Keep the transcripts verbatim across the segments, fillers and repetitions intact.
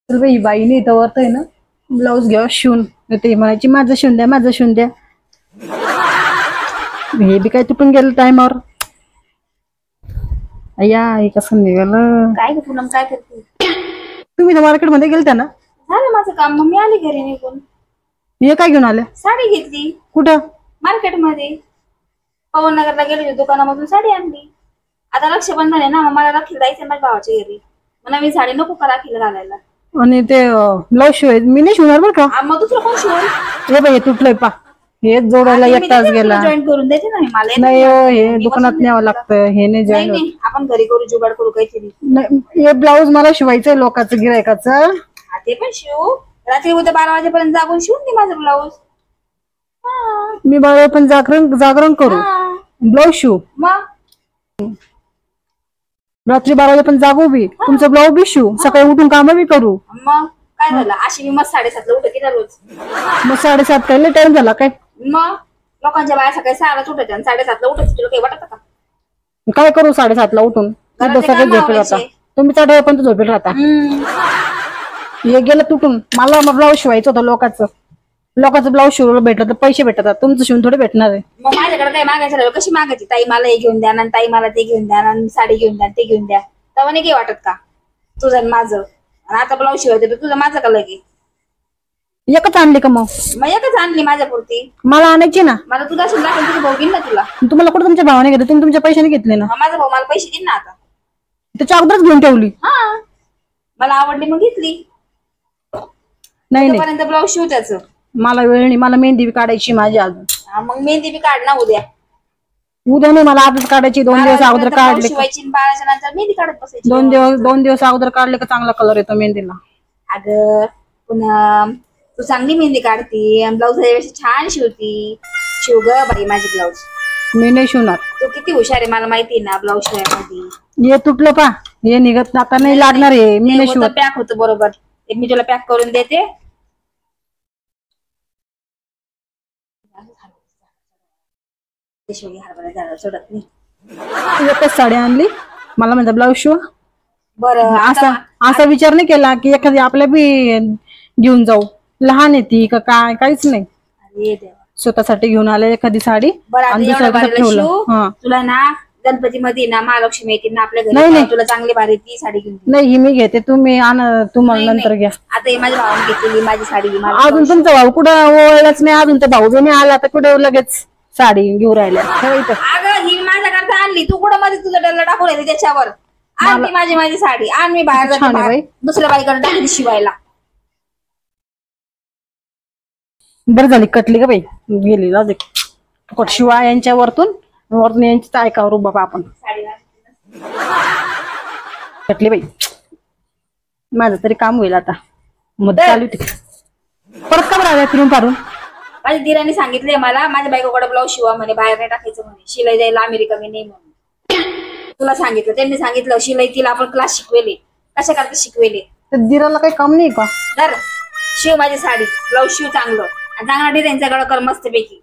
तर बाई बाईने इथं वरत आहे ना ब्लाऊज घ्या शिवून ते म्हणायची माझं शिवून द्या माझं शिवून द्या. हे बी काय तुटून गेलं टायमावर. अय्या हे कसं निघालं. काय ग पूनम काय करते? तुम्ही तर मार्केट मध्ये गेलता ना. झालं माझं काम मग मी आली घरी निघून. हे काय घेऊन आल्या? साडी घेतली. कुठं? मार्केट मध्ये पवननगरला गेले दुकानामधून साडी आणली. आता रक्षाबंधन आहे ना मग मला राखीला जायचं माझ्या भावाच्या घरी. मग नवीन साडी नको का राखीला घालायला. आणि ते ब्लाऊज शिवाय मी नाही शिवणार बरं का. मग दुसरं कोण शिवून? हे बाई तुटलंय पा. हे जोडायला एक तास गेला. जॉईन करून द्यायचे ना मला. नाही हे दुकानात न्यावं लागतं. हे नाही जॉईन होत. आपण घरी करू जुगाड करू काहीतरी. हे ब्लाऊज मला शिवायचंय लोकांचं गिरायकाचं. ते पण शिवू. रात्री उद्या बारा वाजेपर्यंत जागून शिवून दे माझं ब्लाऊज. मी बारा पण जागरण जागरण करू ब्लाऊज शिवू. मग रात्री बारा वाजे पण जागू बी तुमचं ब्लाऊज बी शिवू सकाळी उठून काम बी करू. मग काय झालं अशी मी मस्त साडेसातला उठते ना रोज. मग साडेसात काय टाइम झाला काय. मग लोकांच्या बाया सकाळी सहाला उठायच्या आणि साडेसातला उठायचं तुला काही वाटत का? काय करू साडेसातला उठून सगळे झोपेल राहता तुम्ही चढाय पण झोपेल राहता. हे गेलं तुटून. मला ब्लाऊज शिवायचं होतं लोकांचं. लोकांचं ब्लाऊज शिवलं भेटलं तर पैसे भेटतात. तुमचं शिवून थोडे भेटणार आहे. मग माझ्याकडे काय मागायचं कशी मागायची ताई मला हे घेऊन द्या ना ताई मला ते घेऊन द्या ना साडी घेऊन द्या ते घेऊन द्या तेव्हा नाही काही वाटत का तुझं माझं. आणि आता ब्लाऊज शिवायचं तुझं माझं का लगे. एकच आणली का मग? मग एकच आणली माझ्या पुरती. मला आणायची ना. मला तुझा असून लागेल तुझं भाऊ घेईन ना तुला. तुम्हाला कुठं तुमच्या भावाने घेतलं तुम्ही तुमच्या पैशाने घेतले ना. माझा भाऊ मला पैसे देईन ना आता. त्याच्या अगोदरच घेऊन ठेवली. हा मला आवडली मग घेतली. नाही नाही ब्लाऊज शिव त्याचं. मला वेळ नाही. मला मेहंदी बी काढायची माझी अजून. मग मेहंदी बी काढ ना उद्या. उद्या नाही मला आजच काढायची. दोन दिवस अगोदर काढले शिवायची बाराच्या नंतर मेहंदी काढत बसायची. दोन दिवस दोन दिवस अगोदर काढले का चांगला कलर येतो मेहंदीला. अगं पुन्हा तू चांगली मेहंदी काढती आणि ब्लाऊज छान शिवती. शिव ग बाई माझी ब्लाऊज. मी नाही शिवणार. तू किती हुशार आहे मला माहिती ना ब्लाऊज शिवायमध्ये. हे तुटलं पा. हे निघत आता नाही लागणार आहे. मी नाही शिवत. पॅक होतं बरोबर. एक मी तुला पॅक करून देते. एकच साडी आणली मला म्हणजे ब्लाऊज शिवा. बरं असा असा विचार नाही केला की एखादी आपल्या बी घेऊन जाऊ. लहान आहे ती का काय काहीच नाही. अरे देवा स्वतःसाठी घेऊन आले एखादी साडी आणि दुसऱ्यासाठी ठेवलं. तुला ना गणपती मध्ये ना महालक्ष्मी येतील ना आपल्या घरी तुला चांगली भारी ती साडी घेऊन. नाही ही मी घेते तुम्ही आण तुम्हाला नंतर घ्या. आता माझ्या भावाने घेतलेली माझी साडी. अजून तुमचा भाऊ कुठं ओळखलाच नाही. अजून त्या भाऊ बी आला तर कुठे लगेच साडी घेऊन राहिल्या. अगं ही माझ्याकरता आणली तू कुठं मध्ये तुझं डल्ला टाकून येते त्याच्यावर. आणली माझी माझी साडी आण मी बाहेर जाते दुसऱ्या बाईकडे टाकली शिवायला. बरं झाली कटली का बाई गेली जाऊ दे. फुकट शिवा यांच्या वरतून वरतून यांची ऐकावर बाबा आपण. कटली बाई माझं तरी काम होईल आता. मग चालू होती परत का बरं फिरून पारून. माझ्या दिराने सांगितले मला माझ्या बायकोकडे ब्लाऊज शिवा म्हणे बाहेर नाही टाकायचं म्हणे. शिलाई जायला अमेरिका मी नाही म्हणून तुला सांगितलं. त्यांनी सांगितलं शिलाई तिला आपण क्लास शिकवेले कशा करता शिकवेले. तर दिराला काही काम नाही का. तर शिव माझी साडी ब्लाऊज शिव चांगलं आणि चांगला डिझाईनचा गळा कर मस्त पैकी.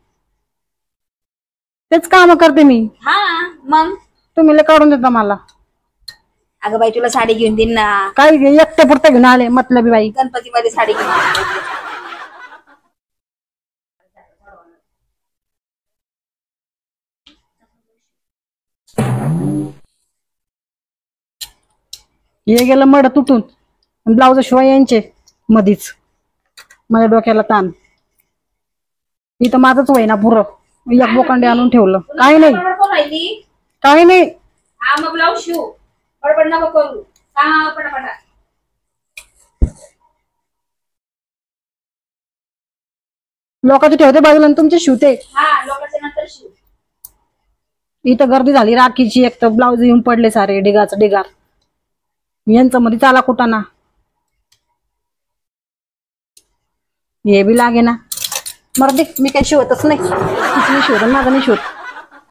तेच काम करते मी. हा मग तुम्ही काढून देता मला. अगं बाई तुला साडी घेऊन देईन ना. काय एकट्या पुरता घेऊन आले मतलबी बाई. गणपती मध्ये साडी घेऊन हे गेलं मड तुटून ब्लाऊज शिवाय यांचे मधीच माझ्या डोक्याला ताण. इथं माझंच वय ना पुरं एक बोकांडे आणून ठेवलं. काही नाही काही नाही. हा मग ब्लाऊज शिव पडपड नको करू. हा पटापटा लोकांचे ठेवते बाजूला तुमचे शिवते. हा लोकांच्या नंतर शिव. इथं गर्दी झाली राखीची. एक तर ब्लाऊज येऊन पडले सारे डिगाच डिगार. यांचं मध्ये चाला कुठं ना. हे बी लागे ना. मर्दे मी काही शिवतच नाही. शिवत माझं नाही शिवत.